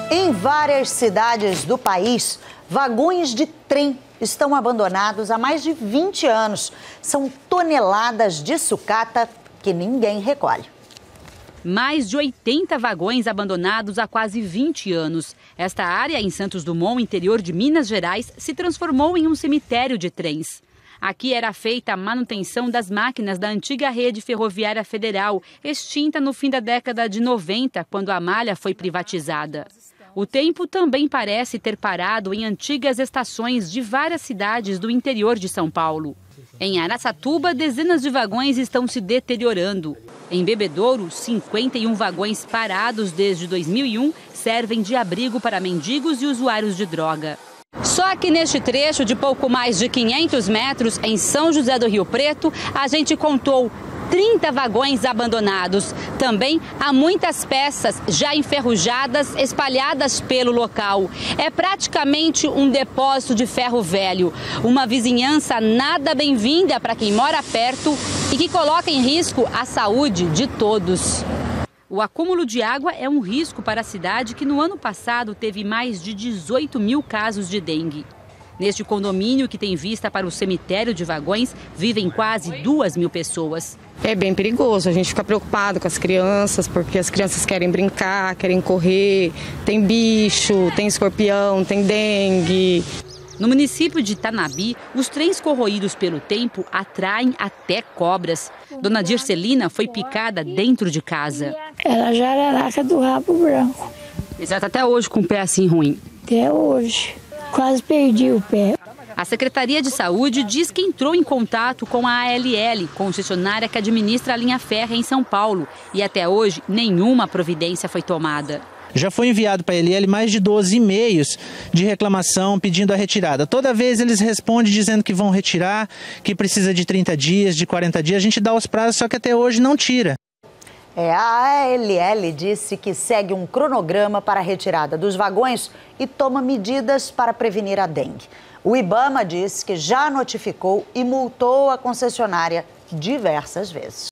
Em várias cidades do país, vagões de trem estão abandonados há mais de 20 anos. São toneladas de sucata que ninguém recolhe. Mais de 80 vagões abandonados há quase 20 anos. Esta área, em Santos Dumont, interior de Minas Gerais, se transformou em um cemitério de trens. Aqui era feita a manutenção das máquinas da antiga rede ferroviária federal, extinta no fim da década de 90, quando a malha foi privatizada. O tempo também parece ter parado em antigas estações de várias cidades do interior de São Paulo. Em Araçatuba, dezenas de vagões estão se deteriorando. Em Bebedouro, 51 vagões parados desde 2001 servem de abrigo para mendigos e usuários de droga. Só que neste trecho de pouco mais de 500 metros, em São José do Rio Preto, a gente contou 30 vagões abandonados. Também há muitas peças já enferrujadas espalhadas pelo local. É praticamente um depósito de ferro velho. Uma vizinhança nada bem-vinda para quem mora perto e que coloca em risco a saúde de todos. O acúmulo de água é um risco para a cidade que no ano passado teve mais de 18 mil casos de dengue. Neste condomínio, que tem vista para o cemitério de vagões, vivem quase 2.000 pessoas. É bem perigoso, a gente fica preocupado com as crianças, porque as crianças querem brincar, querem correr, tem bicho, tem escorpião, tem dengue. No município de Tanabi, os trens corroídos pelo tempo atraem até cobras. Dona Dircelina foi picada dentro de casa. Ela já era jararaca do rabo branco. Exato, até hoje com o pé assim ruim. Até hoje. Quase perdi o pé. A Secretaria de Saúde diz que entrou em contato com a ALL, concessionária que administra a linha férrea em São Paulo. E até hoje, nenhuma providência foi tomada. Já foi enviado para a ALL mais de 12 e-mails de reclamação pedindo a retirada. Toda vez eles respondem dizendo que vão retirar, que precisa de 30 dias, de 40 dias. A gente dá os prazos, só que até hoje não tira. A ALL disse que segue um cronograma para a retirada dos vagões e toma medidas para prevenir a dengue. O IBAMA disse que já notificou e multou a concessionária diversas vezes.